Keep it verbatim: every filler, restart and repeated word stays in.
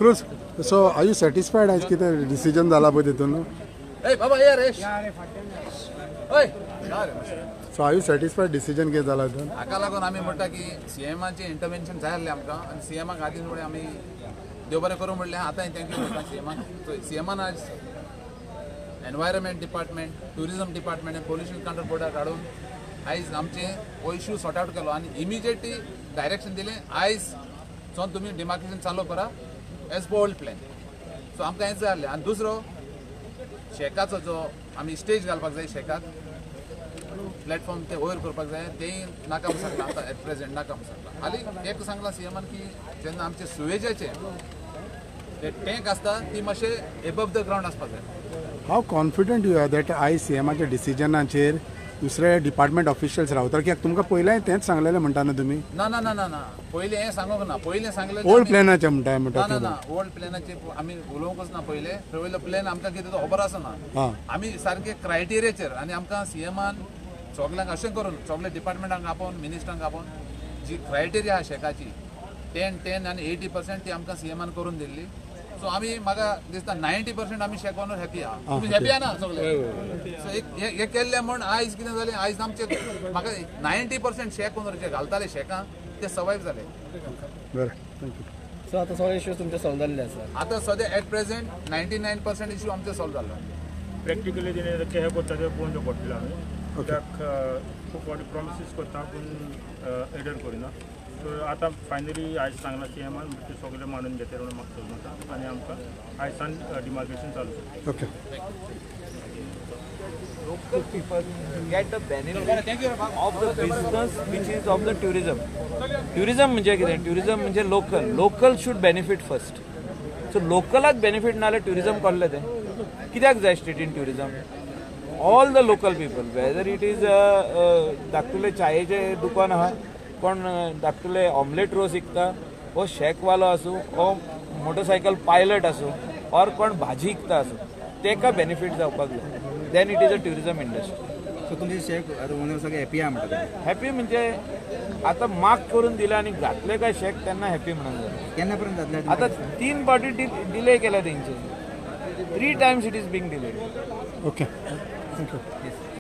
Cruz, so are you satisfied as किती decision झाला पळय तितून? ए बाबा ये रेश ओय So are you satisfied decision किती झाला तितून? हाका लागून आमी म्हणटा की सीएमाचे इंटरवेंशन जाय आसलें आमकां आनी सीएमाक आदीं मुळे आमी देव बरें करूं म्हणलें आतां थँक्यू म्हणटा सीएमाक सीएमान आज एनवायरमेंट डिपार्टमेंट ट्युरिजम डिपार्टमेंट आनी पोल्युशन कंट्रोल बोर्डाक हाडून आयज आमचे हो इश्यू सॉर्ट आउट केलो आनी इमिजिएटली डायरेक्शन दिलें आयज सोन तुमी डिमार्केशन चालू करा as per old plan so आमकां हें जाय आसलें आनी दुसरो शेकाचो जो आमी स्टेज घालपाक जाय शेकाक प्लॅटफॉर्म ते वयर करपाक जाय तेंय नाका म्हणून सांगला आतां एट प्रेजेंट नाका म्हणून सांगला हालीं एक सांगलां सीएमान की जेन्ना आमचे सुवेजेचे ते टँक आसता ती मातशें एबव द ग्रावंड आसपाक जाय. How confident you are that आयज सीएमाच्या डिसिजनाचेर दुसरे डिपार्टमेंट ऑफिशियल्स रावतात कित्याक तुमकां पयलें तेंच सांगलेलें म्हणटा न्हू तुमी? ना ना ना ना ना पयलीं हें सांगूंक ना पयलीं सांगलें ओल्ड प्लॅनाचें म्हणटा ना ना ना ओल्ड प्लॅनाचेर आमी उलोवंकच ना पयलें पयलो प्लॅन आमकां कितें तो खबर आसना आमी सारके क्रायटेरियाचेर आनी आमकां सीएमान सगल्यांक अशें करून सगळे डिपार्टमेंटांक आपोवन मिनिस्टरांक आपोवन जी क्रायटेरिया आहा शेकाची टेन टेन आनी एटी पर्सेंट ती आमकां सीएमान करून दिल्ली सो आमी म्हाका दिसता नायन्टी पर्सेंट आमी शेकानूच हॅपी आहा तुमी हॅपी आहा ना सगळे सो एक हें केल्लें म्हण आयज कितें जालें आयज आमचे म्हाका नायन्टी पर्सेंट शेक ओनर जे घालताले शेकां ते सर्वायव जाले. बरें थँक्यू. सो आतां सगळे इश्यूज तुमचे सॉल्व जाल्ले आसा? आतां सद्या at present ninety nine percent issue आमचे सॉल्व जालो. प्रॅक्टिकली जेणे हे करता ते पळोवचें पडटलें आमी कित्याक खूब फावटी प्रॉमिसीस करता पूण एडर करिना सो आतां फायनली आयज सांगलां सीएमान ते सगळे मांडून घेतले म्हणून म्हाका समजता आनी आमकां आयज सान डिमार्केशन चालू. Okay. People get the benefit of the business which is of the tourism. Tourism म्हणजे कितें? Tourism म्हणजे local. Local should benefit first. So localaक benefit ना जाल्यार tourism कसलें तें? कित्याक जाय state in tourism? All the local people, whether it is धाकटुले चायेचें दुकान आहा, कोण धाकटुले ऑमलेट रोस विकता, वो शेकवालो आसूं, वो मोटरसायकल पायलट आसूं, और कोण भाजी विकता आसूं, तेका बेनिफीट जावपाक जाय. Then it is a tourism industry. So तुमचे शेक ओनर सगळे हॅपी आहा म्हणटा? हॅपी म्हणजे आतां मार्क करून दिला आनी घातले काय शेक तेन्ना हॅपी म्हणून जालें. केन्ना पर्यंत जातले? आतां तीन फावटी डिले केला तेंचे. Three times it is being delayed. Okay thank you.